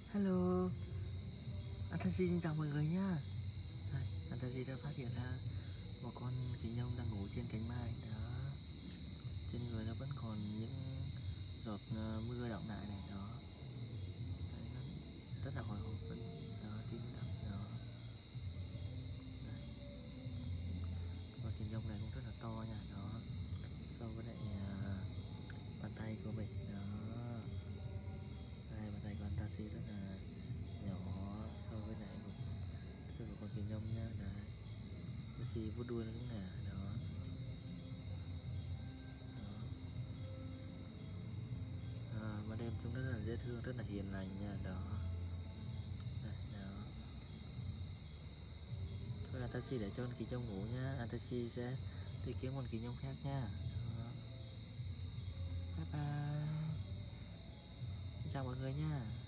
Hello, Antashi xin chào mọi người nhá. Đây, Antashi đã phát hiện ra một con kỳ nhông đang ngủ trên cành mai đó. Trên người nó vẫn còn những giọt mưa đọng lại này đó. Đấy, nó rất là hồi hộp vẫn đó, tim đập đó. Đây. Con kỳ nhông này cũng rất là to nha đó. So với lại bàn tay của mình đó. Đây, bàn tay của Antashi rất là nhỏ so với lại một con kỳ nhông nha. Đấy, khi vuốt đuôi nó cũng là đó. Mà đêm chúng rất là dễ thương, rất là hiền lành nha đó. Đây, đó. Thôi Atashi để cho con kỳ nhông ngủ nhá. Atashi sẽ đi kiếm con kỳ nhông khác nha. Đó. Bye bye. Xin chào mọi người nha.